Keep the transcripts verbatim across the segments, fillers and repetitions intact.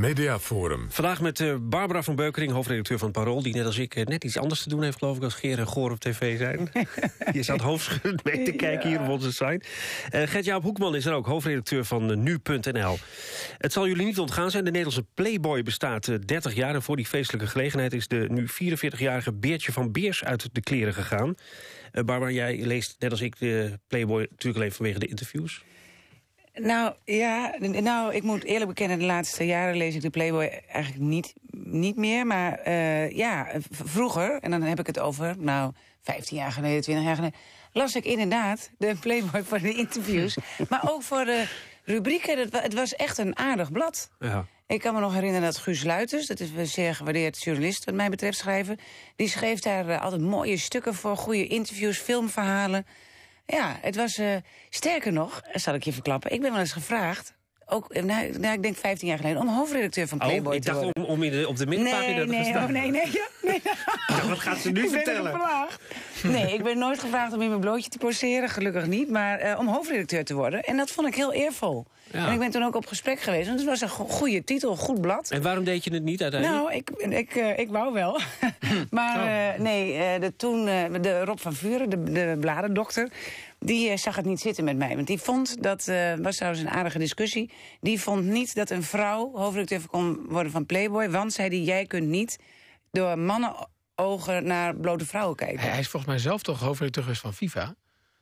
Mediaforum. Vandaag met uh, Barbara van Beukering, hoofdredacteur van het Parool... die net als ik uh, net iets anders te doen heeft, geloof ik... als Geer en Goor op tv zijn. Je staat hoofdschuddend mee te kijken ja. hier op onze site. Uh, Gert-Jaap Hoekman is er ook, hoofdredacteur van uh, nu punt n l. Het zal jullie niet ontgaan zijn, de Nederlandse Playboy bestaat uh, dertig jaar... en voor die feestelijke gelegenheid is de nu vierenveertigjarige Beertje van Beers uit de kleren gegaan. Uh, Barbara, jij leest net als ik de Playboy natuurlijk alleen vanwege de interviews... Nou, ja, nou, ik moet eerlijk bekennen... de laatste jaren lees ik de Playboy eigenlijk niet, niet meer. Maar uh, ja, vroeger, en dan heb ik het over... nou, vijftien jaar geleden, twintig jaar geleden... las ik inderdaad de Playboy voor de interviews. Maar ook voor de rubrieken. Het was echt een aardig blad. Ja. Ik kan me nog herinneren dat Guus Luiters... dat is een zeer gewaardeerd journalist wat mij betreft schrijven... die schreef daar uh, altijd mooie stukken voor, goede interviews, filmverhalen... Ja, het was uh, sterker nog, zal ik je verklappen... ik ben wel eens gevraagd, ook nou, nou, ik denk vijftien jaar geleden... om hoofdredacteur van Playboy oh, ik te dacht worden. om, om in de, op de middenpagina nee, te nee, staan. Oh, nee, nee, ja, nee. Ja, wat gaat ze nu ik vertellen? Nee, ik ben nooit gevraagd om in mijn blootje te poseren, gelukkig niet... maar uh, om hoofdredacteur te worden. En dat vond ik heel eervol. Ja. En ik ben toen ook op gesprek geweest, want het was een go- goede titel, een goed blad. En waarom deed je het niet uiteindelijk? Nou, ik, ik, uh, ik wou wel. maar uh, nee, uh, de, toen uh, de Rob van Vuren, de, de bladerdokter... die uh, zag het niet zitten met mij. Want die vond, dat uh, was trouwens een aardige discussie... die vond niet dat een vrouw hoofdredacteur kon worden van Playboy... want, zei die, jij kunt niet door mannenogen naar blote vrouwen kijken. Hij is volgens mij zelf toch hoofdredacteur geweest van FIFA?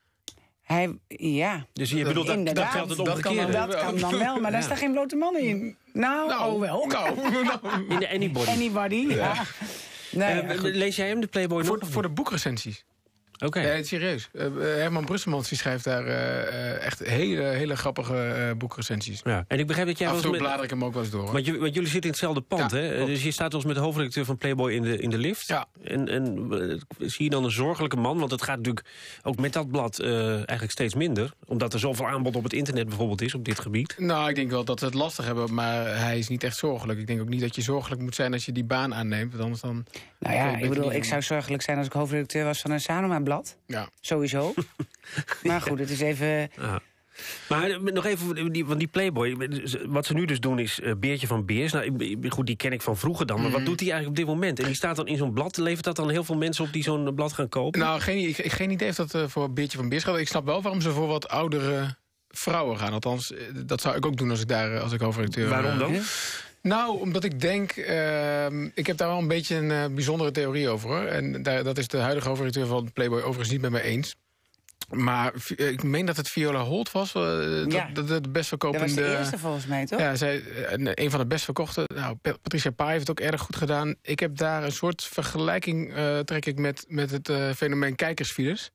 Hij, ja. Dus je bedoelt, dat, dat geldt het omgekeerde? Dat kan dan wel, maar ja. daar staan geen blote mannen in. Nou, nou oh wel. Nou, in de Anybody. Anybody, ja. ja. Nee, uh, lees jij hem, de Playboy, voor, nog? Voor de boekrecensies. Oké. Okay. Uh, serieus. Uh, Herman Brusselmans die schrijft daar uh, echt hele, hele grappige uh, boekrecensies. Ja. En ik begrijp dat jij... Af en toe met... blader ik hem ook wel eens door. Hoor. Want, j- want jullie zitten in hetzelfde pand, ja, hè? Klopt. Dus je staat als met de hoofdredacteur van Playboy in de, in de lift. Ja. En, en uh, zie je dan een zorgelijke man? Want het gaat natuurlijk ook met dat blad uh, eigenlijk steeds minder. Omdat er zoveel aanbod op het internet bijvoorbeeld is op dit gebied. Nou, ik denk wel dat we het lastig hebben, maar hij is niet echt zorgelijk. Ik denk ook niet dat je zorgelijk moet zijn als je die baan aanneemt. Want anders dan... Nou ja, ik bedoel, ik zou zorgelijk zijn als ik hoofdredacteur was van een Sanoma-blad. Ja. Sowieso. Maar goed, het is even... Aha. Maar nog even, die, van die Playboy, wat ze nu dus doen is uh, Beertje van Beers. Nou, goed, die ken ik van vroeger dan, maar mm. wat doet hij eigenlijk op dit moment? En die staat dan in zo'n blad, levert dat dan heel veel mensen op die zo'n blad gaan kopen? Nou, geen, ik, ik geen idee of dat uh, voor Beertje van Beers gaat. Ik snap wel waarom ze voor wat oudere vrouwen gaan. Althans, dat zou ik ook doen als ik daar als ik hoofdredacteur... Waarom dan? Uh, Nou, omdat ik denk... Uh, ik heb daar wel een beetje een uh, bijzondere theorie over, hoor. En daar, dat is de huidige hoofdredacteur van Playboy overigens niet met mij eens. Maar uh, ik meen dat het Viola Holt was. Uh, dat, ja. dat het best verkopende... Dat was de eerste volgens mij, toch? Ja, zij, uh, een van de best verkochte. Nou, Patricia Pai heeft het ook erg goed gedaan. Ik heb daar een soort vergelijking, uh, trek ik met, met het uh, fenomeen kijkersfiles.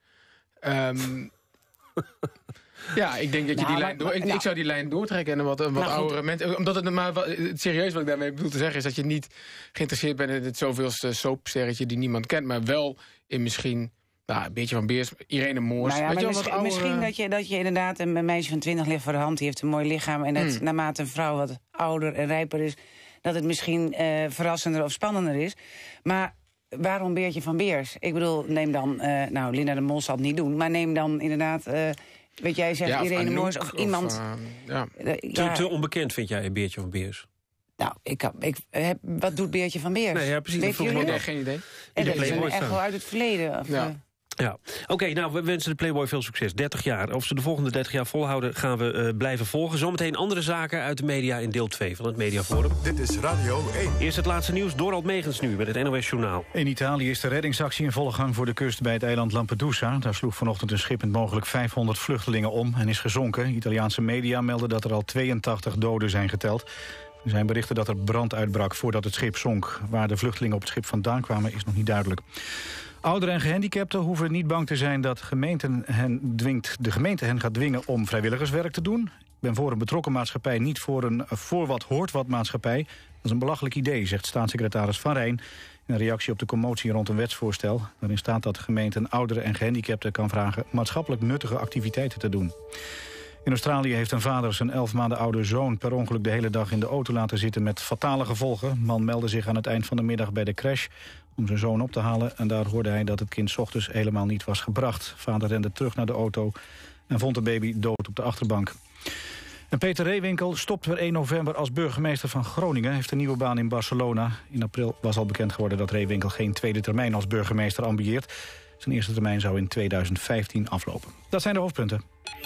Um, Ja, ik denk dat je nou, die lijn door, ik, nou, ik zou die lijn doortrekken en wat, wat nou, oudere mensen. Omdat het maar het serieus wat ik daarmee bedoel te zeggen is dat je niet geïnteresseerd bent in het zoveelste soapsterretje die niemand kent, maar wel in misschien nou, een beetje van Beers, Irene Moors. Nou ja, weet je wel, misschien, wat misschien dat je, dat je inderdaad een meisje van twintig ligt voor de hand, die heeft een mooi lichaam en dat hmm. naarmate een vrouw wat ouder en rijper is, dat het misschien uh, verrassender of spannender is. Maar waarom Beertje van Beers? Ik bedoel, neem dan, uh, nou, Linda de Mol zal het niet doen, maar neem dan inderdaad... Uh, weet jij, zegt ja, Irene Moors of iemand... Of, uh, ja. uh, ja. te, te onbekend vind jij Beertje van Beers? Nou, ik, ik heb, wat doet Beertje van Beers? Nee, ja, precies. Weet jullie nee, geen idee. En dat is een echo uit het verleden. Of, ja. Uh, Ja, oké, okay, nou, we wensen de Playboy veel succes. dertig jaar. Of ze de volgende dertig jaar volhouden, gaan we uh, blijven volgen. Zometeen andere zaken uit de media in deel twee van het Mediaforum. Dit is Radio één. Eerst het laatste nieuws, Dorald Megens nu met het N O S Journaal. In Italië is de reddingsactie in volle gang voor de kust bij het eiland Lampedusa. Daar sloeg vanochtend een schip met mogelijk vijfhonderd vluchtelingen om en is gezonken. Italiaanse media melden dat er al tweeëntachtig doden zijn geteld. Er zijn berichten dat er brand uitbrak voordat het schip zonk. Waar de vluchtelingen op het schip vandaan kwamen is nog niet duidelijk. Ouderen en gehandicapten hoeven niet bang te zijn dat gemeenten hen dwingt, de gemeente hen gaat dwingen om vrijwilligerswerk te doen. Ik ben voor een betrokken maatschappij, niet voor een voor wat hoort wat maatschappij. Dat is een belachelijk idee, zegt staatssecretaris Van Rijn in een reactie op de commotie rond een wetsvoorstel. Daarin staat dat de gemeente ouderen en gehandicapten kan vragen maatschappelijk nuttige activiteiten te doen. In Australië heeft een vader zijn elf maanden oude zoon per ongeluk de hele dag in de auto laten zitten met fatale gevolgen. De man meldde zich aan het eind van de middag bij de crash om zijn zoon op te halen en daar hoorde hij dat het kind 's ochtends helemaal niet was gebracht. Vader rende terug naar de auto en vond de baby dood op de achterbank. En Peter Reewinkel stopt per één november als burgemeester van Groningen. Hij heeft een nieuwe baan in Barcelona. In april was al bekend geworden dat Reewinkel geen tweede termijn als burgemeester ambieert. Zijn eerste termijn zou in tweeduizend vijftien aflopen. Dat zijn de hoofdpunten.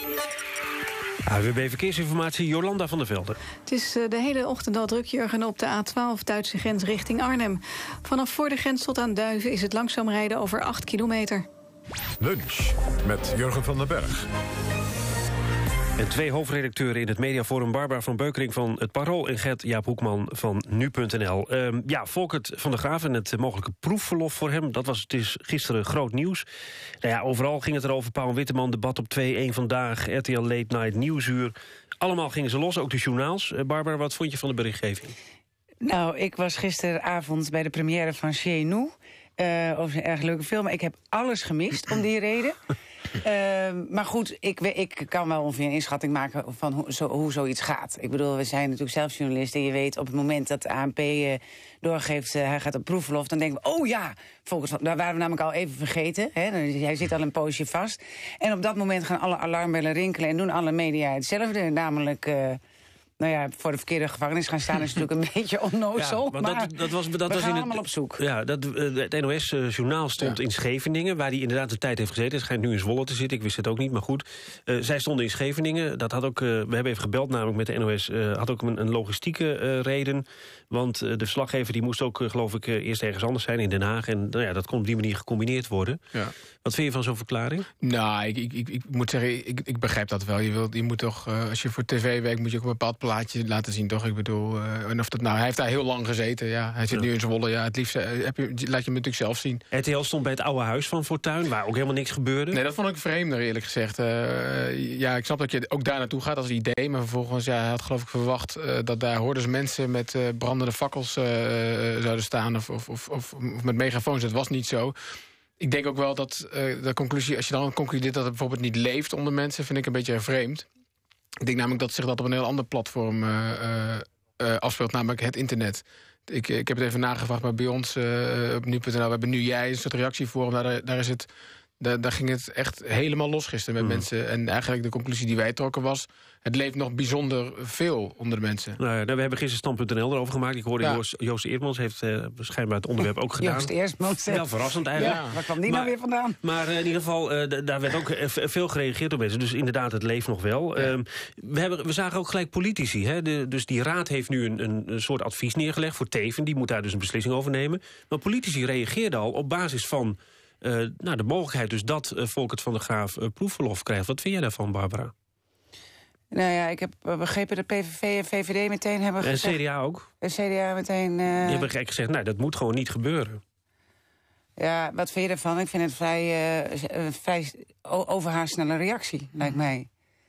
A W B Verkeersinformatie, Jolanda van der Velde. Het is de hele ochtend al druk, Jurgen, op de A twaalf Duitse grens richting Arnhem. Vanaf voor de grens tot aan Duiven is het langzaam rijden over acht kilometer. Lunch met Jurgen van den Berg. En twee hoofdredacteuren in het mediaforum, Barbara van Beukering van het Parool en Gert-Jaap Hoekman van nu punt n l. Uh, ja, Volkert van der Graaf en het mogelijke proefverlof voor hem, dat was het is gisteren groot nieuws. Nou ja, overal ging het erover, Pauw en Witteman, debat op twee, één Vandaag, R T L Late Night, Nieuwsuur. Allemaal gingen ze los, ook de journaals. Uh, Barbara, wat vond je van de berichtgeving? Nou, ik was gisteravond bij de première van Chez Nous. Uh, over een erg leuke film. Ik heb alles gemist om die reden. Uh, maar goed, ik, ik kan wel ongeveer een inschatting maken van hoe, zo, hoe zoiets gaat. Ik bedoel, we zijn natuurlijk zelf journalisten. En je weet op het moment dat de A N P uh, doorgeeft, uh, hij gaat op proefverlof, dan denken we, oh ja, volgens, daar waren we namelijk al even vergeten. Hè, hij zit al een poosje vast. En op dat moment gaan alle alarmbellen rinkelen en doen alle media hetzelfde. Namelijk... Uh, Nou ja, voor de verkeerde gevangenis gaan staan is natuurlijk een beetje onnozel. Ja, maar, maar dat, dat was, dat we was gaan in allemaal het, op zoek. Ja, dat, het N O S-journaal stond ja. in Scheveningen, waar hij inderdaad de tijd heeft gezeten. Het schijnt nu in Zwolle te zitten, ik wist het ook niet, maar goed. Uh, zij stonden in Scheveningen. Dat had ook, uh, we hebben even gebeld namelijk met de N O S. Uh, had ook een, een logistieke uh, reden. Want uh, de verslaggever die moest ook, uh, geloof ik, uh, eerst ergens anders zijn in Den Haag. En nou ja, dat kon op die manier gecombineerd worden. Ja. Wat vind je van zo'n verklaring? Nou, ik, ik, ik, ik moet zeggen, ik, ik begrijp dat wel. Je, wilt, je moet toch, uh, als je voor tv werkt, moet je ook een bepaald plaatje laten zien, toch? Ik bedoel, uh, en of dat nou, hij heeft daar heel lang gezeten, ja. Hij zit ja. nu in Zwolle, ja. Het liefst uh, heb je, laat je hem natuurlijk zelf zien. R T L stond bij het oude huis van Fortuyn, waar ook helemaal niks gebeurde. Nee, dat vond ik vreemder, eerlijk gezegd. Uh, ja, ik snap dat je ook daar naartoe gaat als idee, maar vervolgens, ja, hij had geloof ik verwacht uh, dat daar hordes mensen met uh, brandende fakkels uh, uh, zouden staan, of, of, of, of, of met megafoons. Dat was niet zo. Ik denk ook wel dat uh, de conclusie, als je dan concludeert dat het bijvoorbeeld niet leeft onder mensen, vind ik een beetje vreemd. Ik denk namelijk dat zich dat op een heel ander platform uh, uh, uh, afspeelt, namelijk het internet. Ik, ik heb het even nagevraagd, maar bij ons uh, op nu punt n l, we hebben nu jij een soort reactieforum, daar, daar is het... Daar, daar ging het echt helemaal los gisteren met mm. mensen. En eigenlijk de conclusie die wij trokken was, het leeft nog bijzonder veel onder de mensen. Nou ja, we hebben gisteren stand punt n l erover gemaakt. Ik hoorde ja. Joost, Joost Eertmans heeft uh, schijnbaar het onderwerp ook gedaan. Joost Eertmans. Wel verrassend eigenlijk. Ja, waar kwam die maar, nou weer vandaan? Maar uh, in ieder geval, uh, daar werd ook uh, veel gereageerd door mensen. Dus inderdaad, het leeft nog wel. Ja. Uh, we, hebben, we zagen ook gelijk politici. Hè? De, dus die raad heeft nu een, een, een soort advies neergelegd voor Teven. Die moet daar dus een beslissing over nemen. Maar politici reageerden al op basis van... Uh, nou, de mogelijkheid dus dat uh, Volkert van der Graaf uh, proefverlof krijgt. Wat vind jij daarvan, Barbara? Nou ja, ik heb begrepen dat P V V en V V D meteen hebben en gezegd... En C D A ook? En C D A meteen... Uh... Die hebben eigenlijk gezegd, nou, dat moet gewoon niet gebeuren. Ja, wat vind je daarvan? Ik vind het vrij, uh, vrij overhaarsnelle reactie, lijkt mij.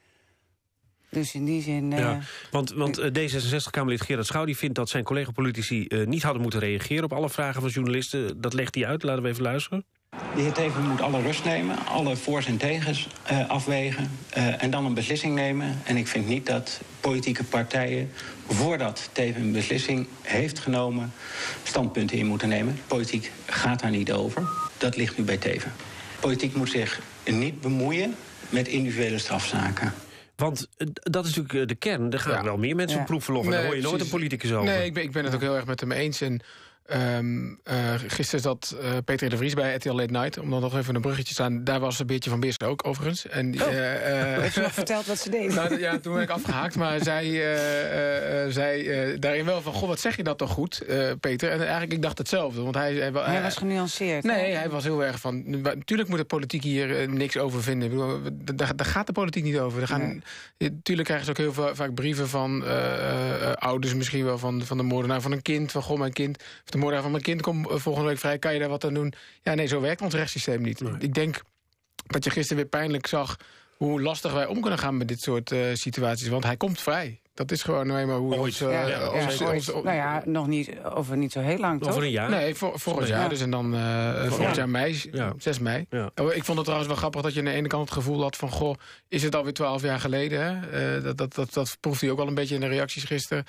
Dus in die zin... Uh... Ja, want, want uh, D zesenzestig-Kamerlid Gerard Schouw die vindt dat zijn collega-politici uh, niet hadden moeten reageren op alle vragen van journalisten. Dat legt hij uit, laten we even luisteren. De heer Teven moet alle rust nemen, alle voor's en tegens uh, afwegen uh, en dan een beslissing nemen. En ik vind niet dat politieke partijen, voordat Teven een beslissing heeft genomen, standpunten in moeten nemen. Politiek gaat daar niet over. Dat ligt nu bij Teven. Politiek moet zich niet bemoeien met individuele strafzaken. Want uh, dat is natuurlijk uh, de kern. Er gaan ja. wel meer mensen ja. op proefverlof. En nee, daar hoor je nooit precies. een politicus over. Nee, ik ben, ik ben het ja. ook heel erg met hem eens. En Um, uh, gisteren zat uh, Peter de Vries bij R T L Late Night, om dan nog even een bruggetje te staan. Daar was een beetje van Beers ook, overigens. En, oh, uh, uh, heeft ze nog verteld wat ze deed? Nou, ja, toen ben ik afgehaakt, maar zij uh, uh, zei uh, daarin wel van, goh, wat zeg je dat toch goed, uh, Peter? En eigenlijk, ik dacht hetzelfde. Want hij, hij, hij, hij was genuanceerd. Nee, hè? Hij was heel erg van, natuurlijk moet de politiek hier uh, niks over vinden. Daar, daar gaat de politiek niet over. Gaan, nee. Tuurlijk krijgen ze ook heel veel, vaak brieven van uh, uh, ouders, misschien wel van, van de moordenaar van een kind. Van, goh, mijn kind, of de moordenaar van mijn kind komt volgende week vrij, kan je daar wat aan doen? Ja, nee, zo werkt ons rechtssysteem niet. Nee. Ik denk dat je gisteren weer pijnlijk zag hoe lastig wij om kunnen gaan met dit soort uh, situaties. Want hij komt vrij. Dat is gewoon eenmaal hoe ooit. ons... Uh, ja, ja, ons, ja, ons, ons, nou ja, nog niet, over niet zo heel lang, toch? Over een jaar? Nee, voor, volgend jaar. Ja. Dus en dan uh, volgend jaar mei, ja. zes mei. Ja. Ik vond het trouwens wel grappig dat je aan de ene kant het gevoel had van, goh, is het alweer twaalf jaar geleden? Hè? Uh, dat, dat, dat, dat proefde hij ook al een beetje in de reacties gisteren.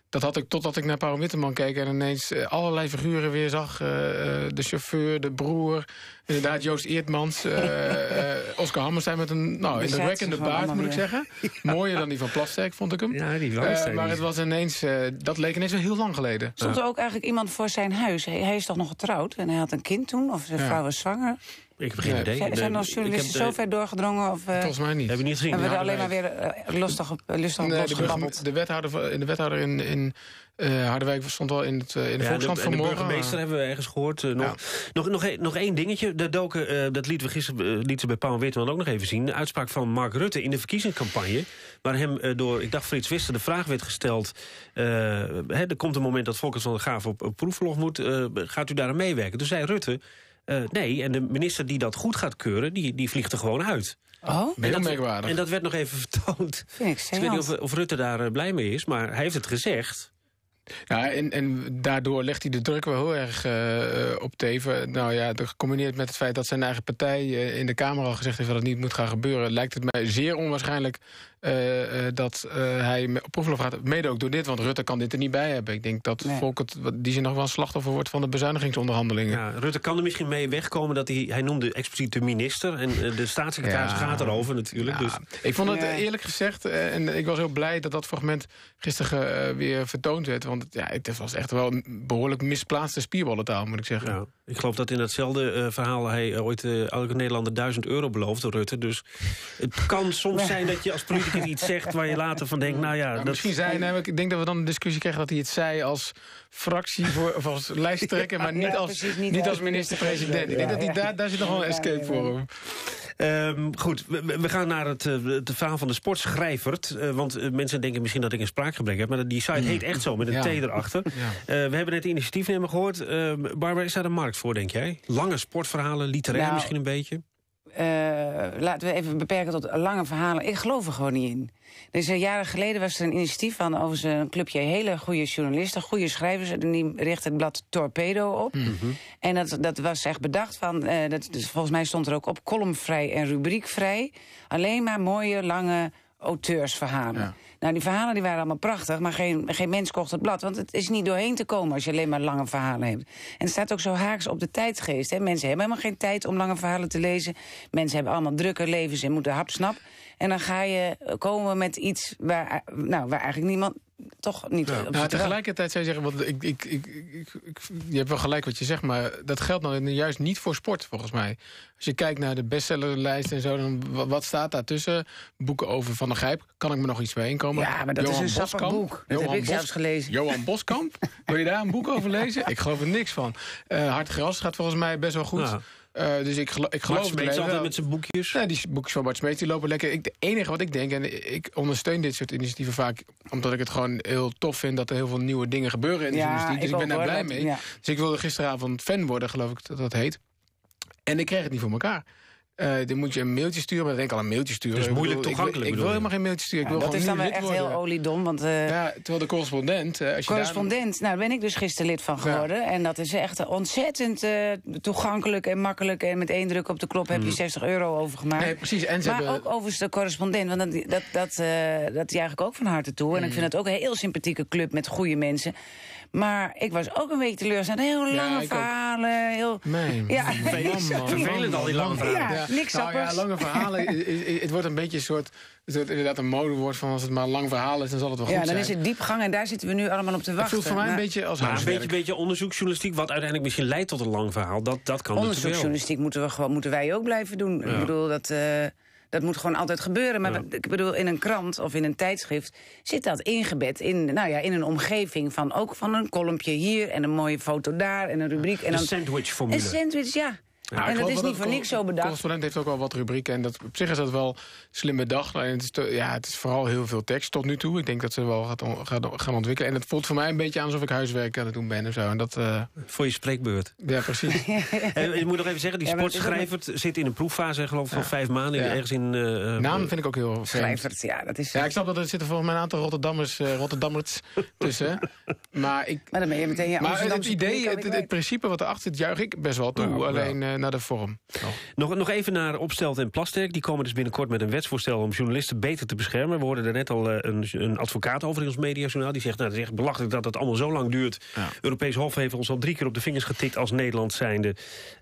Dat had ik totdat ik naar Pauw Witteman keek en ineens uh, allerlei figuren weer zag. Uh, de chauffeur, de broer, inderdaad Joost Eertmans, uh, uh, Oscar Hammerstein met een nou, indrukwekkende baard, moet ik zeggen. Ja. Mooier dan die van Plasterk, vond ik hem. Ja, die wel. Uh, maar het was ineens, uh, dat leek ineens wel heel lang geleden. Stond er ook eigenlijk iemand voor zijn huis? Hij, hij is toch nog getrouwd en hij had een kind toen? Of zijn ja. vrouw was zwanger? Ik heb geen idee. Zijn, zijn er journalisten zo ver doorgedrongen? Of, uh, Volgens mij niet. Hebben we niet gezien. En we er alleen maar weer uh, lustig op lustig nee, losgebabbeld. De, de wethouder, in de wethouder in, in uh, Harderwijk stond wel in, het, uh, in de ja, Volkskrant de, vanmorgen. En de burgemeester hebben we ergens gehoord. Uh, nog, ja. nog, nog, nog, nog één dingetje. De doken, uh, dat lieten we gisteren uh, lieten we bij Pauw Witteman ook nog even zien. De uitspraak van Mark Rutte in de verkiezingscampagne. Waar hem uh, door, ik dacht Frits Wester, de vraag werd gesteld. Uh, hè, er komt een moment dat Volkert van der Graaf op, op proefverlof moet. Uh, gaat u daar aan meewerken? Toen zei Rutte... Uh, nee, en de minister die dat goed gaat keuren, die, die vliegt er gewoon uit. Oh? En dat, en dat werd nog even vertoond. Vind ik, dus ik weet niet of, of Rutte daar uh, blij mee is, maar hij heeft het gezegd. Ja, en, en daardoor legt hij de druk wel heel erg uh, op Teven. Nou ja, gecombineerd met het feit dat zijn eigen partij uh, in de Kamer al gezegd heeft dat het niet moet gaan gebeuren, lijkt het mij zeer onwaarschijnlijk uh, uh, dat uh, hij op proefverlof gaat. Mede ook door dit, want Rutte kan dit er niet bij hebben. Ik denk dat nee. Volkert die zin nog wel een slachtoffer wordt van de bezuinigingsonderhandelingen. Ja, Rutte kan er misschien mee wegkomen dat hij, hij noemde expliciet de minister en uh, de staatssecretaris ja. gaat erover natuurlijk. Ja. Dus. Ik vond het eerlijk gezegd, uh, en ik was heel blij dat dat fragment gisteren uh, weer vertoond werd, want ja, het was echt wel een behoorlijk misplaatste spierballentaal, moet ik zeggen. Ja, ik geloof dat in datzelfde uh, verhaal hij uh, ooit uh, elke Nederlander duizend euro beloofde, Rutte. Dus het kan soms zijn dat je als politicus iets zegt waar je later van denkt, nou ja... Nou, dat... Misschien zei hij, ik denk dat we dan een discussie krijgen dat hij het zei als fractie voor, of als lijsttrekker, maar niet, ja, als, precies, niet, niet als minister-president. Ik denk dat hij daar, daar zit nog wel een escape voor hem. Um, goed, we, we gaan naar het, het verhaal van de Sportschrijvert. Uh, want uh, mensen denken misschien dat ik een spraakgebrek heb, maar die site heet echt zo, met een ja. T erachter. Ja. Uh, we hebben net de initiatiefnemer gehoord. Uh, Barbara, is daar een markt voor, denk jij? Lange sportverhalen, literair nou, misschien een beetje? Uh, laten we even beperken tot lange verhalen. Ik geloof er gewoon niet in. Dus uh, jaren geleden was er een initiatief van over een clubje hele goede journalisten, goede schrijvers. En die richtte het blad Torpedo op. Mm-hmm. En dat, dat was echt bedacht van, uh, dat, dus volgens mij stond er ook op columnvrij en rubriekvrij. Alleen maar mooie, lange auteursverhalen. Ja. Nou, die verhalen die waren allemaal prachtig, maar geen, geen mens kocht het blad. Want het is niet doorheen te komen als je alleen maar lange verhalen hebt. En het staat ook zo haaks op de tijdgeest. Hè. Mensen hebben helemaal geen tijd om lange verhalen te lezen. Mensen hebben allemaal drukke levens en moeten hapsnap. En dan ga je komen met iets waar, nou, waar eigenlijk niemand... toch niet ja. op nou, tegelijkertijd zou je zeggen, want ik, ik, ik, ik, ik, je hebt wel gelijk wat je zegt, maar dat geldt nou juist niet voor sport, volgens mij. Als je kijkt naar de bestsellerlijst en zo, dan wat staat daar tussen? Boeken over Van der Gijp, kan ik me nog iets mee inkomen? Ja, maar dat Johan is een sappig boek. Dat Johan heb ik Bos, zelfs gelezen. Johan Boskamp, wil je daar een boek over lezen? Ik geloof er niks van. Uh, Hard Gras gaat volgens mij best wel goed. Ja. Uh, dus ik, gelo ik geloof het altijd wel. Met zijn boekjes. Ja, die boekjes van Bart Smeets die lopen lekker. Ik, het enige wat ik denk, en ik ondersteun dit soort initiatieven vaak, omdat ik het gewoon heel tof vind dat er heel veel nieuwe dingen gebeuren in de ja, journalistiek. Dus ik, ik ben daar blij mee. Ja. Dus ik wilde gisteravond fan worden, geloof ik dat dat heet. En ik kreeg het niet voor elkaar. Uh, dan moet je een mailtje sturen, maar dan denk ik al een mailtje sturen. Dat is moeilijk ik wil, toegankelijk. Ik, ik wil helemaal geen mailtje sturen. Ja, ik wil dat is dan wel echt worden. heel oliedom. Want, uh, ja, terwijl de correspondent... Uh, als je correspondent, daar... nou daar ben ik dus gisteren lid van geworden. Ja. En dat is echt ontzettend uh, toegankelijk en makkelijk. En met één druk op de knop heb je mm. zestig euro overgemaakt. Nee, precies. En ze maar hebben... ook overigens de correspondent, want dat, dat, dat, uh, dat juich ik ook van harte toe. En mm. ik vind het ook een heel sympathieke club met goede mensen. Maar ik was ook een beetje teleurgesteld. Heel lange ja, verhalen. Heel... Nee, ja. vervelend al die lange verhalen. Ja, niks nou, ja, lange verhalen. Het wordt een beetje een soort... Het wordt inderdaad een modewoord van als het maar een lang verhaal is, dan zal het wel goed zijn. Ja, dan zijn. is het diepgang en daar zitten we nu allemaal op te wachten. Het voelt voor mij maar, een beetje als maar een beetje, beetje onderzoeksjournalistiek, wat uiteindelijk misschien leidt tot een lang verhaal. Dat, dat kan onderzoeksjournalistiek moeten, we gewoon, moeten wij ook blijven doen. Ja. Ik bedoel, dat... Uh, Dat moet gewoon altijd gebeuren. Maar ja. ik bedoel, in een krant of in een tijdschrift zit dat ingebed in, nou ja, in een omgeving van ook van een kolompje hier en een mooie foto daar en een rubriek. En een sandwich-formule. Een sandwich, ja. Ja, en dat is niet voor niks zo bedacht. De correspondent heeft ook wel wat rubrieken. En dat, op zich is dat wel slim bedacht. En het, is te, ja, het is vooral heel veel tekst tot nu toe. Ik denk dat ze wel gaat, gaat, gaan ontwikkelen. En het voelt voor mij een beetje aan alsof ik huiswerk aan het doen ben. Of zo. En dat, uh... voor je spreekbeurt. Ja, precies. En ik moet nog even zeggen, die ja, Sportschrijvert ook... zit in een proeffase, geloof ik, van ja. vijf maanden. Ja. Ergens in... Uh, Naam vind ik ook heel Schrijvert, ja. Dat is... Ja, ik snap dat er zitten volgens mij een aantal Rotterdammers, uh, Rotterdammers tussen. Maar, ik... maar dan ben je meteen... Ja, maar het idee, het, het, het principe wat erachter zit, juich ik best wel toe. Ja, Alleen, uh, naar de vorm. Nog. Nog, nog even naar Opstelt en Plasterk. Die komen dus binnenkort met een wetsvoorstel om journalisten beter te beschermen. We hoorden er net al uh, een, een advocaat over in ons mediajournaal. Die zegt, nou, het is echt belachelijk dat het allemaal zo lang duurt. Ja. Europees Hof heeft ons al drie keer op de vingers getikt als Nederland zijnde.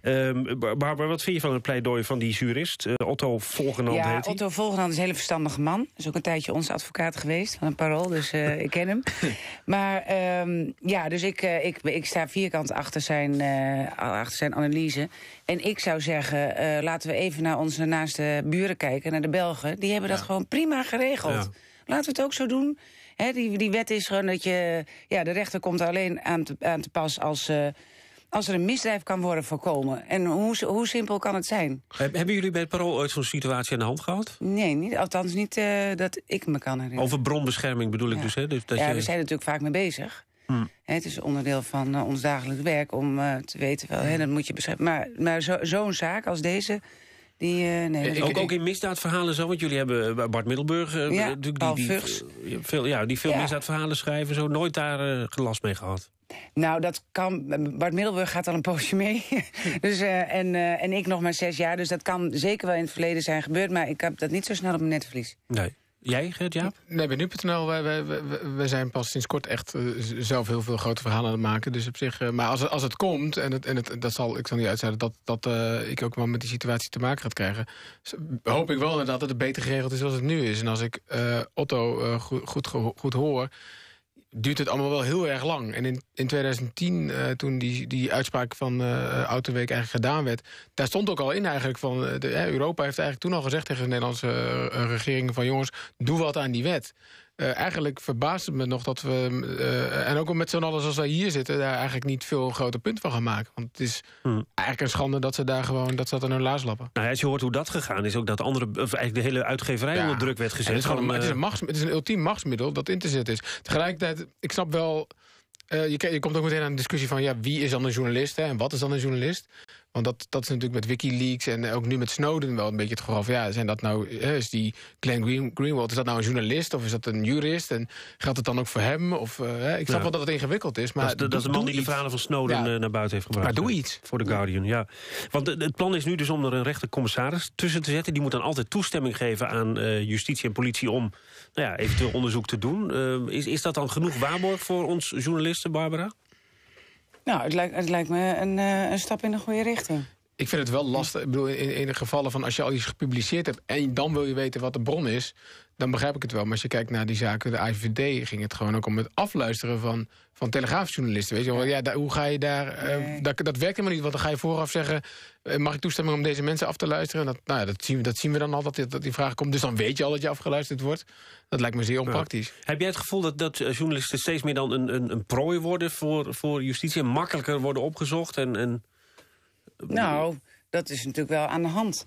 Um, Barbara, wat vind je van het pleidooi van die jurist? Uh, Otto Volgenand ja, heet hij. Otto Volgenand is een hele verstandige man. Is ook een tijdje onze advocaat geweest van een Parool, dus uh, ik ken hem. Maar um, ja, dus ik, uh, ik, ik sta vierkant achter zijn, uh, achter zijn analyse. En ik zou zeggen, uh, laten we even naar onze naaste buren kijken, naar de Belgen. Die hebben dat ja. gewoon prima geregeld. Ja. Laten we het ook zo doen. He, die, die wet is gewoon dat je... Ja, de rechter komt alleen aan te, aan te pas als... Uh, Als er een misdrijf kan worden voorkomen. En hoe, hoe simpel kan het zijn? Hebben jullie bij het Parool ooit zo'n situatie aan de hand gehad? Nee, niet, althans niet uh, dat ik me kan herinneren. Over bronbescherming bedoel ik ja. dus, hè? Dus dat ja, je... we zijn natuurlijk vaak mee bezig. Hmm. He, het is onderdeel van uh, ons dagelijks werk om uh, te weten... wel, he, dat moet je beschermen. Maar, maar zo, zo'n zaak als deze... Die, uh, nee, ik, ook, ook in misdaadverhalen zo, want jullie hebben Bart Middelburg... Uh, ja, die, Paul die, Vugs. Die, veel, ja, die veel ja. misdaadverhalen schrijven, zo nooit daar uh, gelast mee gehad. Nou, dat kan. Bart Middelburg gaat al een poosje mee. dus, uh, en, uh, en ik nog maar zes jaar. Dus dat kan zeker wel in het verleden zijn gebeurd. Maar ik heb dat niet zo snel op mijn netvlies. Nee. Jij, Gert-Jaap? Nee, bij nu punt n l, wij, wij, wij, wij zijn pas sinds kort echt uh, zelf heel veel grote verhalen aan het maken. Dus op zich, uh, maar als het, als het komt, en, het, en het, dat zal, ik zal niet uitzetten dat, dat uh, ik ook wel met die situatie te maken gaat krijgen, hoop ik wel inderdaad dat het beter geregeld is als het nu is. En als ik uh, Otto uh, goed, goed, goed hoor, duurt het allemaal wel heel erg lang. En in, in twintig tien, uh, toen die, die uitspraak van uh, Autoweek eigenlijk gedaan werd, daar stond ook al in eigenlijk van... Uh, de, uh, Europa heeft eigenlijk toen al gezegd tegen de Nederlandse uh, regering van... jongens, doe wat aan die wet. Uh, eigenlijk verbaast het me nog dat we... Uh, en ook met z'n allen zoals wij hier zitten... daar eigenlijk niet veel een groter punt van gaan maken. Want het is hmm. eigenlijk een schande dat ze daar gewoon... dat ze dat aan hun laars lappen. Nou ja, als je hoort hoe dat gegaan is... ook dat andere, of eigenlijk de hele uitgeverij ja. onder druk werd gezet. Het is, gewoon, van, het, is een machts, het is een ultiem machtsmiddel dat in te zetten is. Tegelijkertijd, ik snap wel... Uh, je, je komt ook meteen aan de discussie van... ja, wie is dan een journalist hè, en wat is dan een journalist? Want dat, dat is natuurlijk met WikiLeaks en ook nu met Snowden wel een beetje het geval van... ja, zijn dat nou, is die Glenn Green, Greenwald, is dat nou een journalist of is dat een jurist? En geldt het dan ook voor hem? Of, uh, ik snap ja. wel dat het ingewikkeld is, maar... Dat is de, dat is de man die iets. de verhalen van Snowden ja. naar buiten heeft gebracht. Maar doe iets. Voor The Guardian, ja. Want het plan is nu dus om er een rechtercommissaris tussen te zetten. Die moet dan altijd toestemming geven aan uh, justitie en politie... om nou ja, eventueel onderzoek te doen. Uh, is, is dat dan genoeg waarborg voor ons journalisten, Barbara? Nou, het lijkt, het lijkt me een, uh, een stap in de goede richting. Ik vind het wel lastig. Ik bedoel, in, in de gevallen van als je al iets gepubliceerd hebt... en dan wil je weten wat de bron is... dan begrijp ik het wel. Maar als je kijkt naar die zaken, de I V D... ging het gewoon ook om het afluisteren van, van telegraafjournalisten. Weet je wel, ja, daar, hoe ga je daar... Nee. Uh, dat, dat werkt helemaal niet, want dan ga je vooraf zeggen... Uh, mag ik toestemming om deze mensen af te luisteren? Dat, nou, dat, zien we, dat zien we dan al, dat die, dat die vraag komt. Dus dan weet je al dat je afgeluisterd wordt. Dat lijkt me zeer onpraktisch. Ja. Heb jij het gevoel dat, dat journalisten steeds meer dan een, een, een prooi worden... voor, voor justitie en makkelijker worden opgezocht? En, en... Nou, dat is natuurlijk wel aan de hand.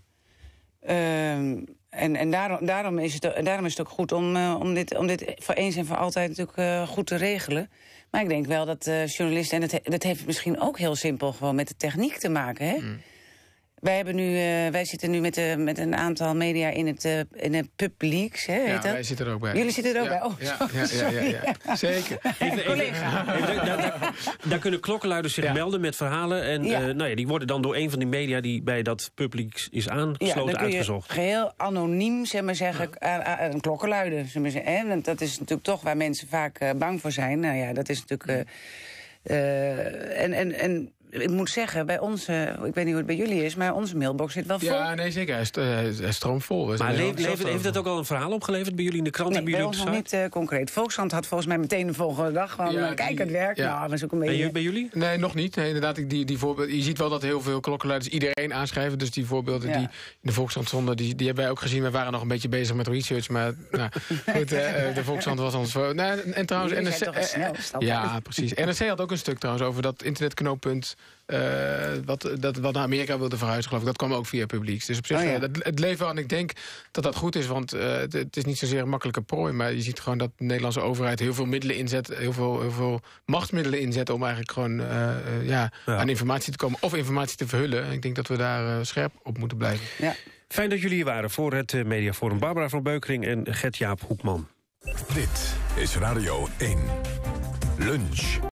Uh, en en daarom, daarom, is het, daarom is het ook goed om, uh, om, dit, om dit voor eens en voor altijd natuurlijk uh, goed te regelen. Maar ik denk wel dat uh, journalisten... en dat, dat heeft misschien ook heel simpel gewoon met de techniek te maken, hè? Mm. Wij, hebben nu, uh, wij zitten nu met, uh, met een aantal media in het, uh, in het PubLeaks, hè, heet ja, dat? wij zitten er ook bij. Jullie zitten er ook ja, bij? Oh, ja, ja, ja, ja, ja. Zeker. Even, collega. Even, even, daar, daar, daar kunnen klokkenluiders zich ja. melden met verhalen. En ja. uh, nou ja, die worden dan door een van die media die bij dat PubLeaks is aangesloten ja, uitgezocht. Je geheel anoniem, zeg maar zeggen, ja. een klokkenluiden. Zeg maar zeggen, hè? Want dat is natuurlijk toch waar mensen vaak uh, bang voor zijn. Nou ja, dat is natuurlijk... Uh, uh, en, en, en ik moet zeggen, bij ons, uh, ik weet niet hoe het bij jullie is... maar onze mailbox zit wel vol. Ja, nee, zeker. Hij, st hij stroomt vol. We maar le levert, heeft dat ook al een verhaal opgeleverd bij jullie in de krant? Nee, bij ons nog niet uh, concreet. Volkskrant had volgens mij meteen de volgende dag gewoon... Ja, kijk, die, het werk. Ja. Nou, was ook een beetje... bij, bij jullie? Nee, nog niet. Nee, inderdaad, die, die voorbeelden, je ziet wel dat heel veel klokkenluiders iedereen aanschrijven. Dus die voorbeelden ja. die in de Volkskrant stonden, die, die hebben wij ook gezien. We waren nog een beetje bezig met research. Maar nou, goed, uh, de Volkskrant was ons... voor. Nou, en trouwens, N R C, uh, ja, precies. N R C had ook een stuk trouwens over dat internetknooppunt... Uh, wat, dat, wat naar Amerika wilde verhuizen, geloof ik. Dat kwam ook via PubLeaks. Dus op zich, oh, ja. het, het leven aan, ik denk dat dat goed is. Want uh, het, het is niet zozeer een makkelijke prooi. Maar je ziet gewoon dat de Nederlandse overheid heel veel middelen inzet. Heel veel, heel veel machtsmiddelen inzet om eigenlijk gewoon uh, uh, ja, ja. aan informatie te komen. Of informatie te verhullen. En ik denk dat we daar uh, scherp op moeten blijven. Ja. Fijn dat jullie hier waren voor het uh, Mediaforum. Barbara van Beukering en Gert-Jaap Hoekman. Dit is Radio één. Lunch.